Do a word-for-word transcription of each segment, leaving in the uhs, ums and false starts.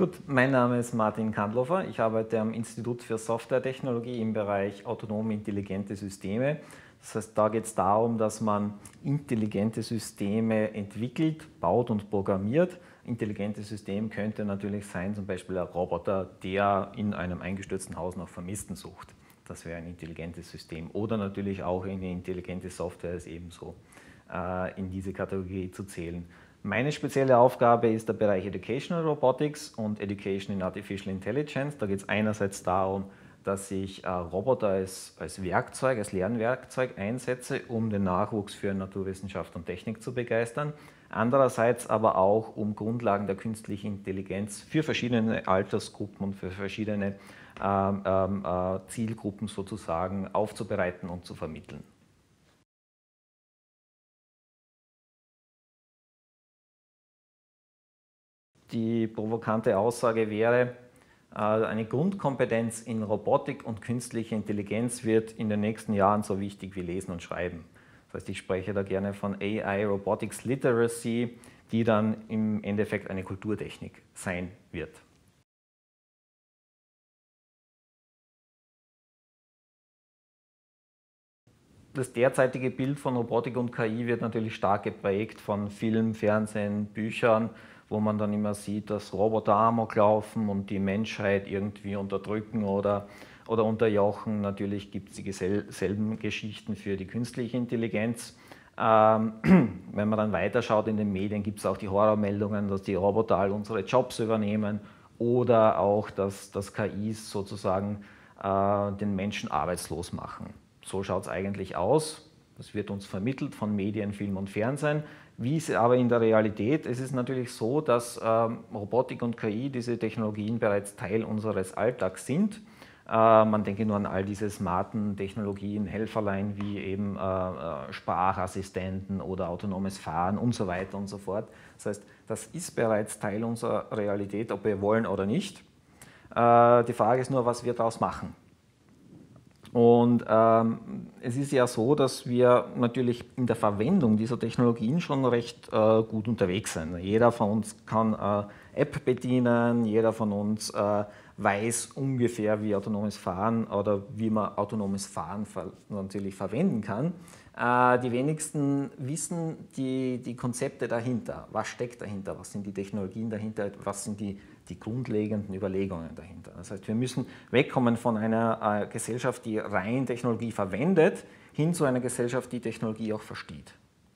Gut, mein Name ist Martin Kandlofer. Ich arbeite am Institut für Softwaretechnologie im Bereich autonome intelligente Systeme. Das heißt, da geht es darum, dass man intelligente Systeme entwickelt, baut und programmiert. Intelligentes System könnte natürlich sein, zum Beispiel ein Roboter, der in einem eingestürzten Haus nach Vermissten sucht. Das wäre ein intelligentes System. Oder natürlich auch eine intelligente Software ist ebenso äh, in diese Kategorie zu zählen. Meine spezielle Aufgabe ist der Bereich Educational Robotics und Education in Artificial Intelligence. Da geht es einerseits darum, dass ich äh, Roboter als, als Werkzeug, als Lernwerkzeug einsetze, um den Nachwuchs für Naturwissenschaft und Technik zu begeistern. Andererseits aber auch, um Grundlagen der künstlichen Intelligenz für verschiedene Altersgruppen und für verschiedene ähm, ähm, äh, Zielgruppen sozusagen aufzubereiten und zu vermitteln. Die provokante Aussage wäre, eine Grundkompetenz in Robotik und künstliche Intelligenz wird in den nächsten Jahren so wichtig wie Lesen und Schreiben. Das heißt, ich spreche da gerne von A I Robotics Literacy, die dann im Endeffekt eine Kulturtechnik sein wird. Das derzeitige Bild von Robotik und K I wird natürlich stark geprägt von Film, Fernsehen, Büchern, wo man dann immer sieht, dass Roboter Amok laufen und die Menschheit irgendwie unterdrücken oder, oder unterjochen. Natürlich gibt es dieselben Geschichten für die künstliche Intelligenz. Ähm, wenn man dann weiterschaut in den Medien, gibt es auch die Horrormeldungen, dass die Roboter all unsere Jobs übernehmen oder auch, dass, dass K Is sozusagen äh, den Menschen arbeitslos machen. So schaut es eigentlich aus. Das wird uns vermittelt von Medien, Film und Fernsehen. Wie ist es aber in der Realität? Es ist natürlich so, dass ähm, Robotik und K I, diese Technologien bereits Teil unseres Alltags sind. Äh, man denke nur an all diese smarten Technologien, Helferlein wie eben äh, Sprachassistenten oder autonomes Fahren und so weiter und so fort. Das heißt, das ist bereits Teil unserer Realität, ob wir wollen oder nicht. Äh, die Frage ist nur, was wir daraus machen. Und ähm, es ist ja so, dass wir natürlich in der Verwendung dieser Technologien schon recht äh, gut unterwegs sind. Jeder von uns kann äh, App bedienen, jeder von uns äh, weiß ungefähr, wie autonomes Fahren oder wie man autonomes Fahren ver natürlich verwenden kann. Äh, die wenigsten wissen die, die Konzepte dahinter. Was steckt dahinter? Was sind die Technologien dahinter? Was sind die, die grundlegenden Überlegungen dahinter? Das heißt, wir müssen wegkommen von einer äh, Gesellschaft, die rein Technologie verwendet, hin zu einer Gesellschaft, die Technologie auch versteht.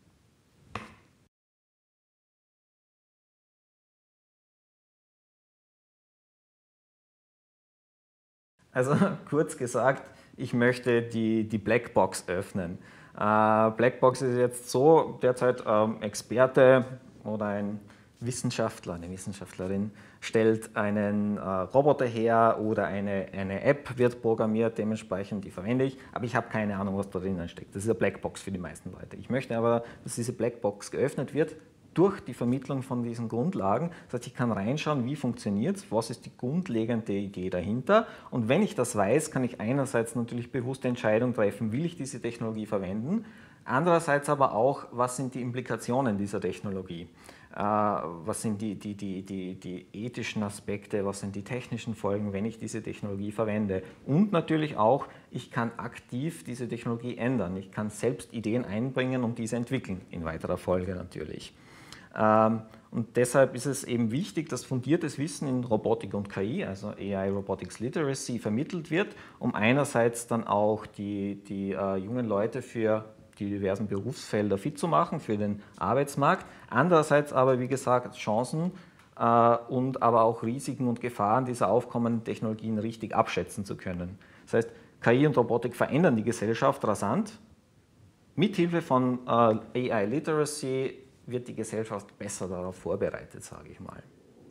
Also kurz gesagt, ich möchte die, die Blackbox öffnen. Äh, Blackbox ist jetzt so derzeit ähm, Experte oder ein Wissenschaftler, eine Wissenschaftlerin stellt einen äh, Roboter her oder eine, eine App wird programmiert, dementsprechend die verwende ich, aber ich habe keine Ahnung, was da drinnen steckt. Das ist eine Blackbox für die meisten Leute. Ich möchte aber, dass diese Blackbox geöffnet wird durch die Vermittlung von diesen Grundlagen. Das heißt, ich kann reinschauen, wie funktioniert es, was ist die grundlegende Idee dahinter. Und wenn ich das weiß, kann ich einerseits natürlich bewusste Entscheidungen treffen, will ich diese Technologie verwenden, andererseits aber auch, was sind die Implikationen dieser Technologie. Äh, was sind die, die, die, die, die ethischen Aspekte, was sind die technischen Folgen, wenn ich diese Technologie verwende. Und natürlich auch, ich kann aktiv diese Technologie ändern. Ich kann selbst Ideen einbringen und diese entwickeln, in weiterer Folge natürlich. Und deshalb ist es eben wichtig, dass fundiertes Wissen in Robotik und K I, also A I Robotics Literacy, vermittelt wird, um einerseits dann auch die, die äh, jungen Leute für die diversen Berufsfelder fit zu machen, für den Arbeitsmarkt. Andererseits aber, wie gesagt, Chancen äh, und aber auch Risiken und Gefahren dieser aufkommenden Technologien richtig abschätzen zu können. Das heißt, K I und Robotik verändern die Gesellschaft rasant. Mithilfe von äh, A I Literacy wird die Gesellschaft besser darauf vorbereitet, sage ich mal.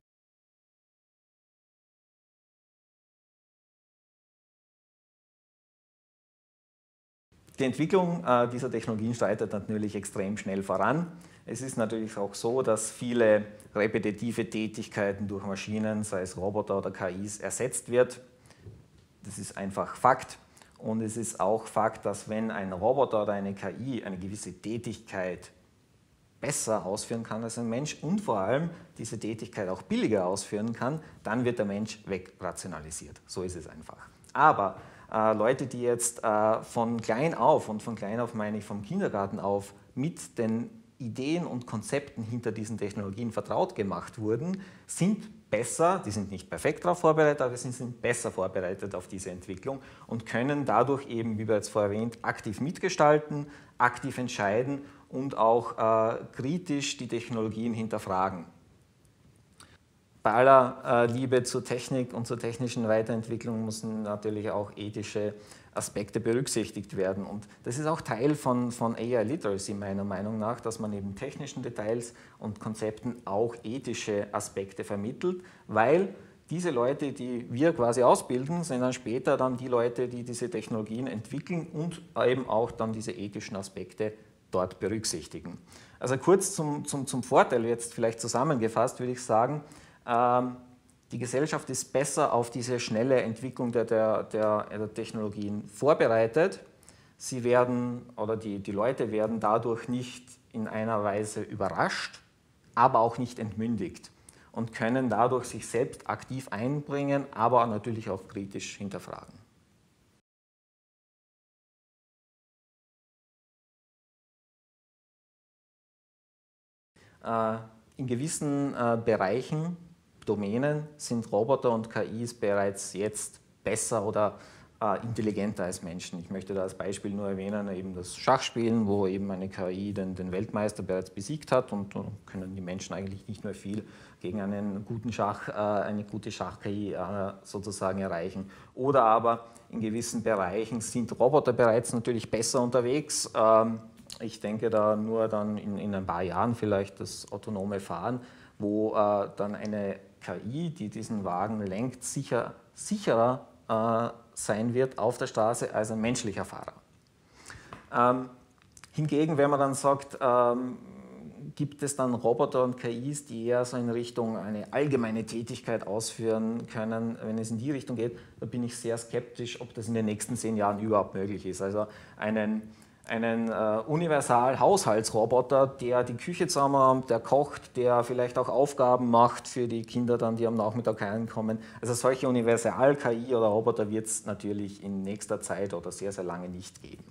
Die Entwicklung äh, dieser Technologien schreitet natürlich extrem schnell voran. Es ist natürlich auch so, dass viele repetitive Tätigkeiten durch Maschinen, sei es Roboter oder K Is, ersetzt wird. Das ist einfach Fakt. Und es ist auch Fakt, dass wenn ein Roboter oder eine K I eine gewisse Tätigkeit besser ausführen kann als ein Mensch und vor allem diese Tätigkeit auch billiger ausführen kann, dann wird der Mensch wegrationalisiert. So ist es einfach. Aber äh, Leute, die jetzt äh, von klein auf, und von klein auf meine ich vom Kindergarten auf, mit den Ideen und Konzepten hinter diesen Technologien vertraut gemacht wurden, sind besser, die sind nicht perfekt darauf vorbereitet, aber sie sind besser vorbereitet auf diese Entwicklung und können dadurch eben, wie bereits vorher erwähnt, aktiv mitgestalten, aktiv entscheiden und auch äh, kritisch die Technologien hinterfragen. Bei aller äh, Liebe zur Technik und zur technischen Weiterentwicklung müssen natürlich auch ethische Aspekte berücksichtigt werden. Und das ist auch Teil von, von A I-Literacy meiner Meinung nach, dass man eben technischen Details und Konzepten auch ethische Aspekte vermittelt, weil diese Leute, die wir quasi ausbilden, sind dann später dann die Leute, die diese Technologien entwickeln und eben auch dann diese ethischen Aspekte dort berücksichtigen. Also kurz zum, zum, zum Vorteil jetzt vielleicht zusammengefasst würde ich sagen, ähm, die Gesellschaft ist besser auf diese schnelle Entwicklung der, der, der, der Technologien vorbereitet. Sie werden, oder die, die Leute werden dadurch nicht in einer Weise überrascht, aber auch nicht entmündigt und können dadurch sich selbst aktiv einbringen, aber natürlich auch kritisch hinterfragen. Äh, in gewissen äh, Bereichen, Domänen, sind Roboter und K Is bereits jetzt besser oder äh, intelligenter als Menschen. Ich möchte da als Beispiel nur erwähnen, eben das Schachspielen, wo eben eine K I den, den Weltmeister bereits besiegt hat und uh, können die Menschen eigentlich nicht mehr viel gegen einen guten Schach, äh, eine gute Schach-K I äh, sozusagen erreichen. Oder aber in gewissen Bereichen sind Roboter bereits natürlich besser unterwegs. Ähm, ich denke da nur dann in, in ein paar Jahren vielleicht das autonome Fahren, wo äh, dann eine K I, die diesen Wagen lenkt, sicher, sicherer äh, sein wird auf der Straße als ein menschlicher Fahrer. Ähm, hingegen, wenn man dann sagt, ähm, gibt es dann Roboter und K Is, die eher so in Richtung eine allgemeine Tätigkeit ausführen können, wenn es in die Richtung geht, da bin ich sehr skeptisch, ob das in den nächsten zehn Jahren überhaupt möglich ist. Also einen einen äh, Universal-Haushaltsroboter, der die Küche zusammenräumt, der kocht, der vielleicht auch Aufgaben macht für die Kinder, dann, die am Nachmittag reinkommen. Also solche Universal-K I oder Roboter wird es natürlich in nächster Zeit oder sehr, sehr lange nicht geben.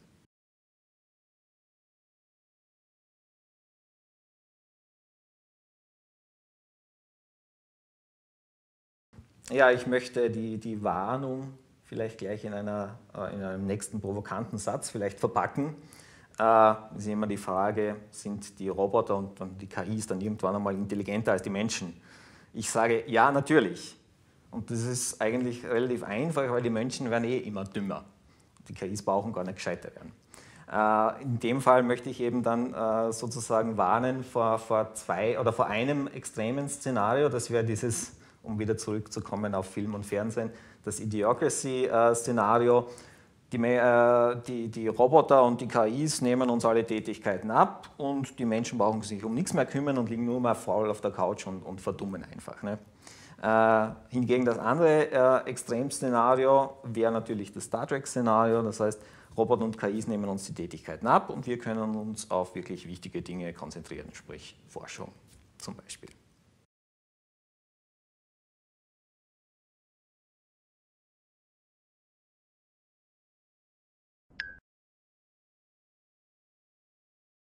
Ja, ich möchte die, die Warnung vielleicht gleich in, einer, äh, in einem nächsten provokanten Satz vielleicht verpacken. Äh, ist immer die Frage, sind die Roboter und die K Is dann irgendwann einmal intelligenter als die Menschen? Ich sage, ja, natürlich. Und das ist eigentlich relativ einfach, weil die Menschen werden eh immer dümmer. Die K Is brauchen gar nicht gescheiter werden. Äh, in dem Fall möchte ich eben dann äh, sozusagen warnen vor, vor zwei oder vor einem extremen Szenario, das wäre dieses, um wieder zurückzukommen auf Film und Fernsehen, das Idiocracy-Szenario. Die, äh, die, die Roboter und die K Is nehmen uns alle Tätigkeiten ab und die Menschen brauchen sich um nichts mehr kümmern und liegen nur mal faul auf der Couch und, und verdummen einfach. Ne? Äh, hingegen das andere äh, Extremszenario wäre natürlich das Star Trek-Szenario, das heißt, Roboter und K Is nehmen uns die Tätigkeiten ab und wir können uns auf wirklich wichtige Dinge konzentrieren, sprich Forschung zum Beispiel.